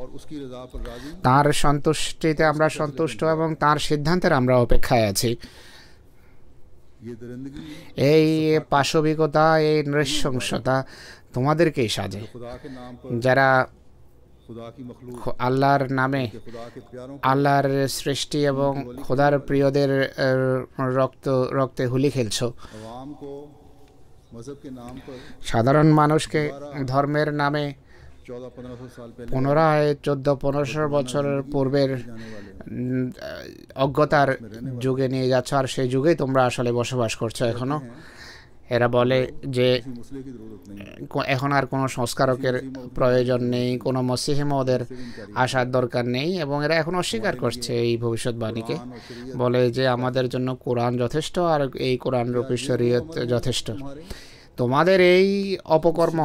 তার সন্তুষ্টিতে আমরা সন্তুষ্ট এবং তার সিদ্ধান্তের আমরা অপেক্ষায় আছি। এই পাশবিকতা, এই নৃশংসতা তোমাদেরকেই সাজে, যারা আল্লাহর নামে, আল্লাহর সৃষ্টি এবং খোদার প্রিয়দের রক্তে হোলি খেলছো। সাধারণ মানুষকে ধর্মের নামে পুনরায় 1400-1500 বছরের পূর্বের অজ্ঞতার যুগে নিয়ে যাচ্ছ, আর সেই যুগেই তোমরা আসলে বসবাস করছো এখনো। এরা বলে যে এখন আর কোনো সংস্কারকের প্রয়োজন নেই, কোনো মসিহ মওদের আসার দরকার নেই, এবং এরা এখন অস্বীকার করছে এই ভবিষ্যৎবাণীকে। বলে যে আমাদের জন্য কোরআন যথেষ্ট, আর এই কোরআন রূপী শরীয়ত যথেষ্ট। তোমাদের এই অপকর্ম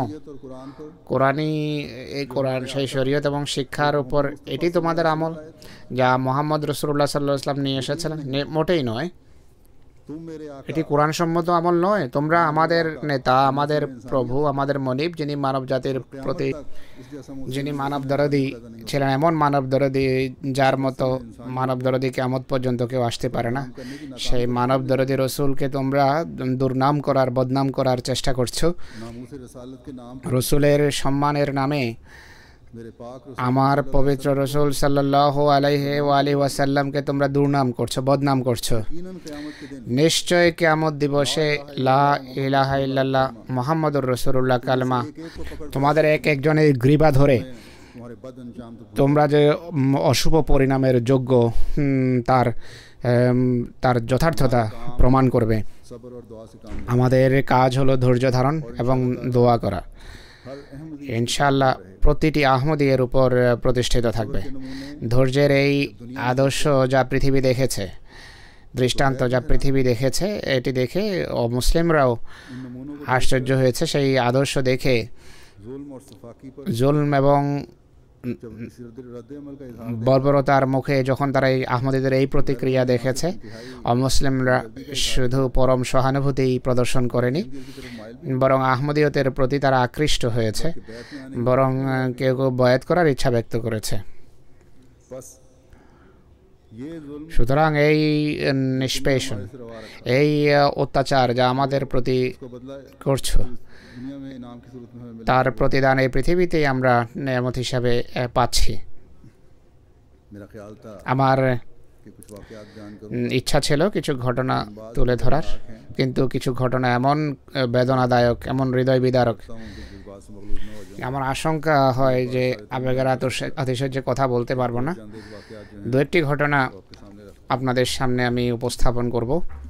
এই কোরআন, সেই শরীয়ত এবং শিক্ষার উপর, এটি তোমাদের আমল যা মুহাম্মদ রাসূলুল্লাহ সাল্লাল্লাহু আলাইহি ওয়াসাল্লাম নিয়ে এসেছিলেন? মোটেই নয়, এটি কোরআন সম্মত আমল নয়। তোমরা আমাদের নেতা, আমাদের প্রভু, আমাদের মনিব, যিনি মানব জাতির প্রতি, যিনি মানব দরদি ছিলেন, এমন মানব দরদি যার মতো মানব দরদি কিয়ামত পর্যন্ত কেউ আসতে পারে না, সেই মানব দরদি রসুলকে তোমরা দুর্নাম করার, বদনাম করার চেষ্টা করছো। রসুলের সম্মানের নামে আমার পবিত্র রসুল সাল্লাল্লাহু আলাইহি ওয়াসাল্লামকে তোমরা দুর্নাম করছো, বদনাম করছো। নিশ্চয় কিয়ামত দিবসে লা ইলাহা ইল্লাল্লাহ মুহাম্মাদুর রাসূলুল্লাহ কালেমা তোমাদের এক একজনের গ্রীবা ধরে তোমরা যে অশুভ পরিণামের যোগ্য, তার যথার্থতা প্রমাণ করবে। আমাদের কাজ হলো ধৈর্য ধারণ এবং দোয়া করা। ইনশাআল্লাহ প্রতিটি আহমদী এর উপর প্রতিষ্ঠিত থাকবে। ধৈর্যের এই আদর্শ যা পৃথিবী দেখেছে, দৃষ্টান্ত যা পৃথিবী দেখেছে, এটি দেখে অমুসলিমরাও আশ্চর্য হয়েছে। সেই আদর্শ দেখে জুলম এবং বর্বরতার মুখে যখন তারা এই আহমদীদের এই প্রতিক্রিয়া দেখেছে, অমুসলিমরা শুধু পরম সহানুভূতি প্রদর্শন করেনি, বরং আহমদীয়তের প্রতি তারা আকৃষ্ট হয়েছে, বরং কেউ কেউ বয়াত করার ইচ্ছা ব্যক্ত করেছে। সুতরাং এই নিষ্পেষণ, এই অত্যাচার যা আমাদের প্রতি করছো, তার প্রতিদান এই পৃথিবীতেই আমরা নেয়ামত হিসাবে পাচ্ছি। আমার ইচ্ছা ছিল কিছু ঘটনা তুলে ধরার, কিন্তু কিছু ঘটনা এমন বেদনাদায়ক, এমন হৃদয় বিদারক, আমার আশঙ্কা হয় যে আবেগের আতিশয্যে কথা বলতে পারবো না। দু একটি ঘটনা আপনাদের সামনে আমি উপস্থাপন করব।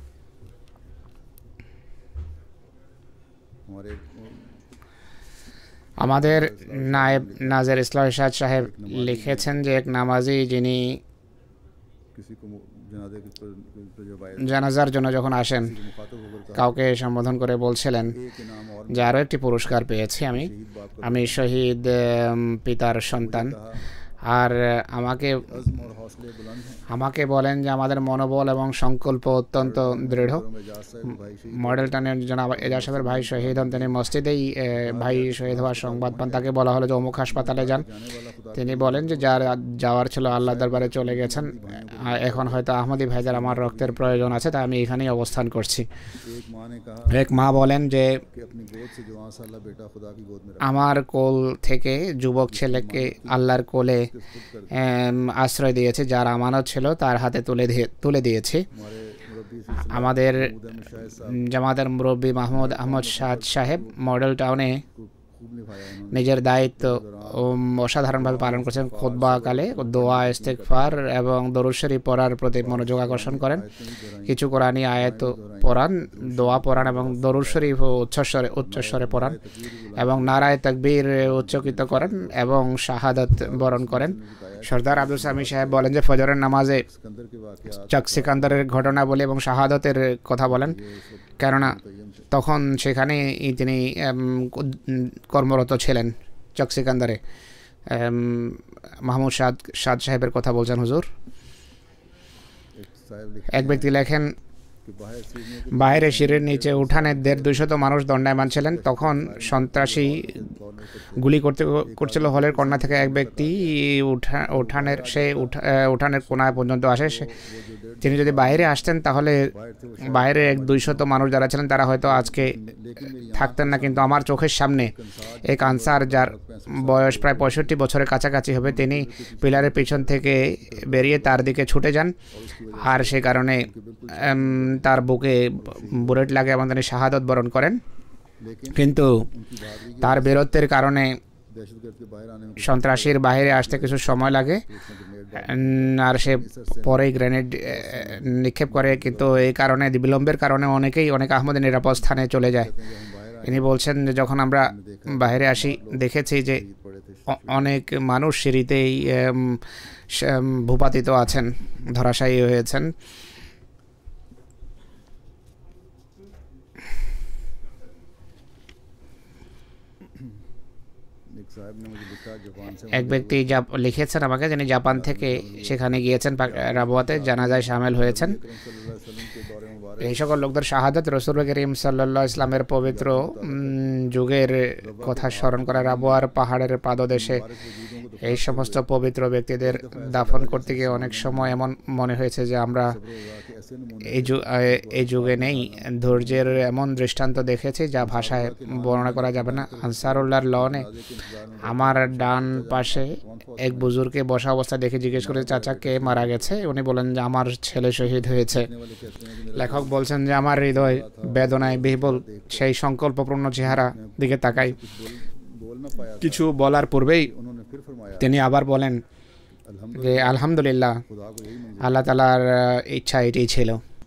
আমাদের নায়েব নাজের ইসলাম ইরশাদ সাহেব লিখেছেন যে এক নামাজি, যিনি জানাজার জন্য যখন আসেন, কাউকে সম্বোধন করে বলছিলেন যে আরও একটি পুরস্কার পেয়েছি, আমি শহীদ পিতার সন্তান। আর আমাকে বলেন যে আমাদের মনোবল এবং সংকল্প অত্যন্ত দৃঢ়। মডেল টাউনের জনাব এজাজ সাহেবের ভাই শহীদ হন, তিনি মসজিদেই ভাই শহীদ হওয়ার সংবাদ পান। তাকে বলা হলো যে অমুক হাসপাতালে যান। তিনি বলেন যে যার যাওয়ার ছিল আল্লাহ দরবারে চলে গেছেন, এখন হয়তো আহমদী ভাইজার আমার রক্তের প্রয়োজন আছে, তাই আমি এখানেই অবস্থান করছি। এক মা বলেন যে আমার কোল থেকে যুবক ছেলেকে আল্লাহর কোলে আশ্রয় দিয়েছে, যার আমানত ছিল তার হাতে তুলে দিয়েছি। আমাদের জামাতের মুরব্বী মাহমুদ আহমদ শাহ সাহেব মডেল টাউনে নিজের দায়িত্ব অসাধারণভাবে পালন করছেন। খুতবাকালে দোয়া, ইস্তেগফার এবং দরুদ শরীফ পড়ার প্রতি মনোযোগ আকর্ষণ করেন। কিছু কোরআনী আয়াত পড়ান, দোয়া পড়ান এবং দরুদ শরীফ উচ্চস্বরে পড়ান এবং নারায়ে তাকবীর উচ্চকিত করেন এবং শাহাদাত বরণ করেন। সরদার আব্দুল সামি সাহেব বলেন যে ফজরের নামাজে চক সিকান্দারের ঘটনা বলে এবং শাহাদাতের কথা বলেন, কেননা তখন সেখানে তিনি কর্মরত ছিলেন চক সিকান্দারে। মাহমুদ সাদ সাহেবের কথা বলছেন হুজুর। এক ব্যক্তি লেখেন বাইরে সিঁড়ির নিচে উঠানে 150-200 মানুষ দণ্ডায়মান ছিলেন। তখন সন্ত্রাসী গুলি করছিল। হলের কর্নার থেকে এক ব্যক্তি উঠানের কোনায় পর্যন্ত আসে। তিনি যদি বাইরে আসতেন তাহলে বাইরে 200 মানুষ যারা ছিলেন তারা হয়তো আজকে থাকতেন না। কিন্তু আমার চোখের সামনে এক আনসার, যার বয়স প্রায় 65 বছরের কাছাকাছি হবে, তিনি পিলারের পিছন থেকে বেরিয়ে তার দিকে ছুটে যান, আর সে কারণে তার বুকে বুলেট লাগে এবং তিনি শাহাদত বরণ করেন। কিন্তু তার বীরত্বের কারণে সন্ত্রাসীর বাইরে আসতে কিছু সময় লাগে, আর সে পরেই গ্রেনেড নিক্ষেপ করে। কিন্তু এই কারণে বিলম্বের কারণে অনেক আহমদ নিরাপদ স্থানে চলে যায়। ইনি বলছেন যে যখন আমরা বাইরে আসি দেখেছি যে অনেক মানুষ সিঁড়িতেই ভূপাতিত আছেন, ধরাশায়ী হয়েছেন। এক ব্যক্তি লিখেছেন আমাকে, যিনি জাপান থেকে সেখানে গিয়েছেন, রাবওয়াতে জানাজায় সামিল হয়েছেন। এই সকল লোকদের শাহাদাত রাসূল করিম সাল্লাল্লাহু আলাইহি ইসলামের পবিত্র যুগের কথা স্মরণ করা। রাবওয়ার পাহাড়ের পাদদেশে এই সমস্ত পবিত্র ব্যক্তিদের দাফন করতে গিয়ে অনেক সময় এমন মনে হয়েছে যে আমরা এই যুগে নেই। ধৈর্যের এমন দৃষ্টান্ত দেখেছি যা ভাষায় বর্ণনা করা যাবে না। আনসারুল্লাহর লনে আমার ডান পাশে এক বুজুর্গকে বসা অবস্থা দেখে জিজ্ঞেস করে, চাচা কে মারা গেছে? উনি বলেন যে আমার ছেলে শহীদ হয়েছে। লেখক বলছেন যে আমার হৃদয় বেদনায় বিহ্বল সেই সংকল্পপূর্ণ চেহারা দিকে তাকাই। কিছু বলার পূর্বেই তিনি আবার বলেন যে আলহামদুলিল্লাহ, আল্লাহ তাআলার ইচ্ছা এটাই ছিল।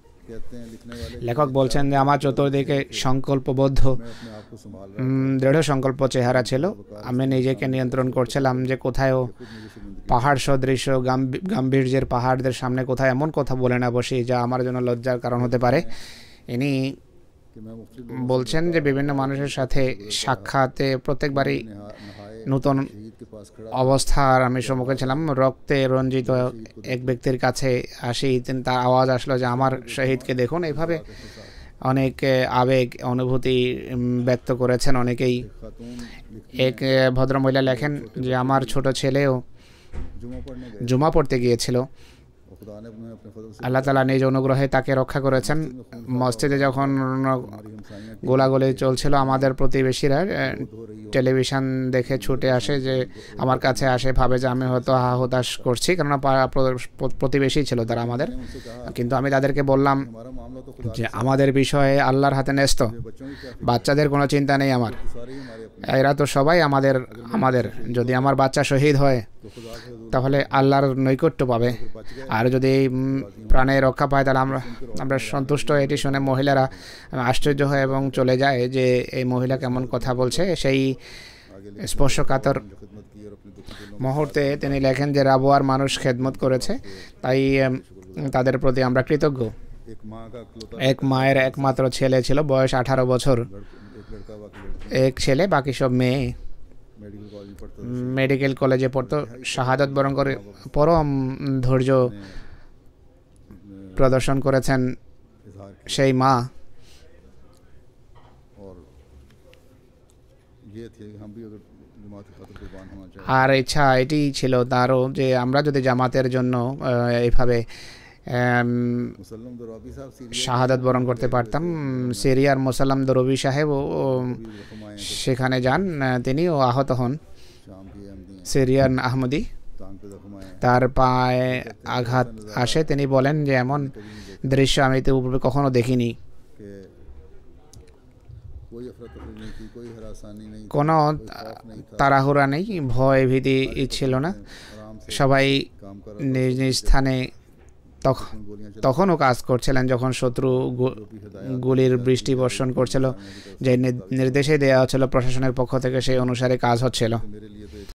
লেখক বলছেন যে আমার চতুর্দিকে সংকল্পবদ্ধ দৃঢ় সংকল্প চেহারা ছিল। আমি নিজেকে নিয়ন্ত্রণ করছিলাম যে কোথায়ও পাহাড় সদৃশ গাম্ভীর্যের পাহাড়দের সামনে কোথায় এমন কথা বলে না বসি যা আমার জন্য লজ্জার কারণ হতে পারে। ইনি বলছেন যে বিভিন্ন মানুষের সাথে সাক্ষাতে প্রত্যেকবারই নতুন অবস্থার আমি সম্মুখীন ছিলাম। রক্তে রঞ্জিত এক ব্যক্তির কাছে আসি, তার আওয়াজ আসলো যে আমার শহীদকে দেখুন। এইভাবে অনেক আবেগ অনুভূতি ব্যক্ত করেছেন অনেকেই। এক ভদ্রমহিলা লেখেন যে আমার ছোট ছেলেও জুমা পড়তে গিয়েছিল। আল্লাহ তাআলা নিজ অনুগ্রহে তাকে রক্ষা করেছেন। মসজিদে যখন গোলাগুলি চলছিল, আমাদের প্রতিবেশীরা টেলিভিশন দেখে ছুটে আসে, যে আমার কাছে আসে, ভাবে যে আমি হয়তো হতাশ করছি, কেননা প্রতিবেশী ছিল তারা আমাদের। কিন্তু আমি তাদেরকে বললাম যে আমাদের বিষয়ে আল্লাহর হাতে ন্যস্ত, বাচ্চাদের কোনো চিন্তা নেই আমার, এরা তো সবাই আমাদের। যদি আমার বাচ্চা শহীদ হয় তাহলে আল্লাহর নৈকট্য পাবে, আর যদি প্রাণে রক্ষা পায় তাহলে আমরা সন্তুষ্ট। এটি শুনে মহিলারা আশ্চর্য হয় এবং চলে যায় যে এই মহিলা কেমন কথা বলছে। সেই স্পর্শকাতর মুহূর্তে তিনি লেখেন যে রাবওয়ার মানুষ খেদমত করেছে, তাই তাদের প্রতি আমরা কৃতজ্ঞ। এক মায়ের একমাত্র ছেলে ছিল, বয়স 18 বছর। এক ছেলে, বাকি সব মেয়ে। মেডিকেল কলেজে পড়তো, শাহাদাত বরণ করে পরম ধৈর্য প্রদর্শন করেছেন সেই মা। আর ইচ্ছা এটি ছিল তারও যে আমরা যদি জামাতের জন্য এইভাবে শাহাদাত বরণ করতে পারতাম। সিরিয়ার মুসাল্লাম দরবি সাহেব সেখানে যান, তিনিও আহত হন। সিরিয়ান আহমদি, তার পায়ে আঘাত আসে। তিনি বলেন যে এমন দৃশ্য আমি তো পূর্বে কখনো দেখিনি। কোনো তাড়াহুড়া নেই, ভয় ভীতি ছিল না, সবাই নিজ নিজ স্থানে তখনও কাজ করছিলেন যখন শত্রু গুলির বৃষ্টি বর্ষণ করছিল। যে নির্দেশে দেওয়া হচ্ছিল প্রশাসনের পক্ষ থেকে, সেই অনুসারে কাজ হচ্ছিল।